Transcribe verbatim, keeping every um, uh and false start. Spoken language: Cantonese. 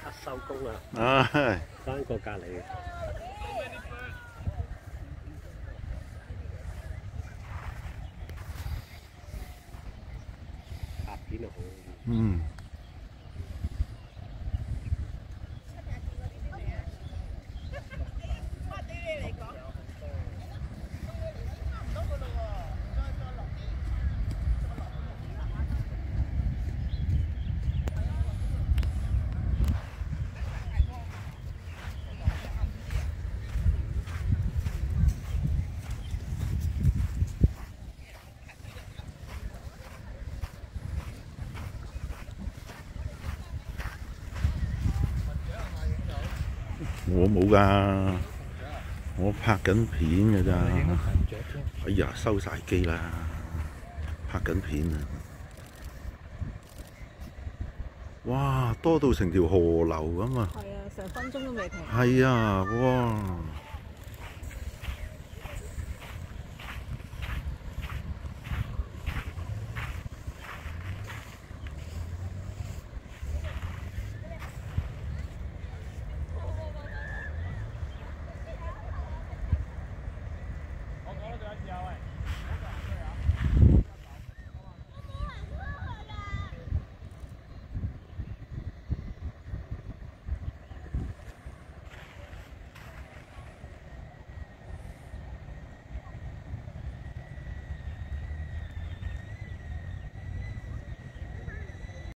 收工啦， 唉， 翻過隔離。拍片好。 嗯。我冇㗎，我拍緊片㗎咋。哎呀，收晒機啦，拍緊片啊！哇，多到成條河流咁啊！ 係啊，成分鐘都未停。 係啊，哇！